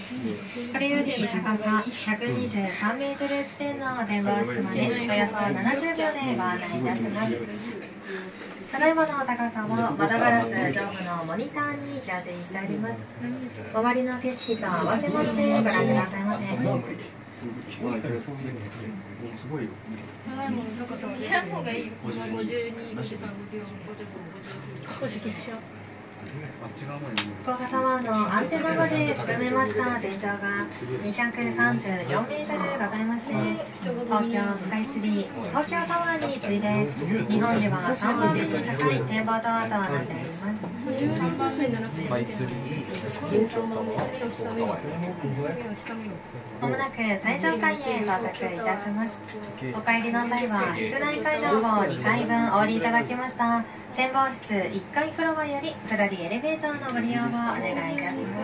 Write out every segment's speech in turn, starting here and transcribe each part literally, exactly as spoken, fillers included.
これより高さひゃくにじゅうさんメートル地点の展望室までおよそななじゅうびょうでご案内いたします。ただいまの高さを窓ガラス上部のモニターに表示しております。周りの景色と合わせましてご覧くださいませ。 すごいよ。 あ、もう高さいらん方がいいよ。ごじゅうに、ごじゅうよん、ごじゅうご、ごじゅうご、ごじゅうご、ごじゅうご。 福岡タワーのアンテナまで含めました全長がにひゃくさんじゅうよんメートルございまして、東京スカイツリー、東京タワーに次いで日本ではさんばんめに高い展望タワーとなっております。 スカイツリー、 まもなく最上階へ到着いたします。お帰りの際は室内階段をにかいぶんお降りいただきました展望室いっかいフロアより下りエレベーターのご利用をお願いいたします。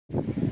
す。